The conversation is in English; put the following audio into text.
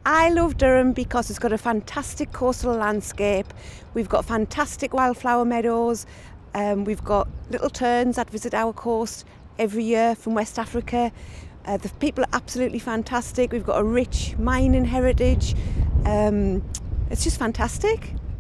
I love Durham because it's got a fantastic coastal landscape. We've got fantastic wildflower meadows. We've got little terns that visit our coast every year from West Africa. The people are absolutely fantastic. We've got a rich mining heritage. It's just fantastic.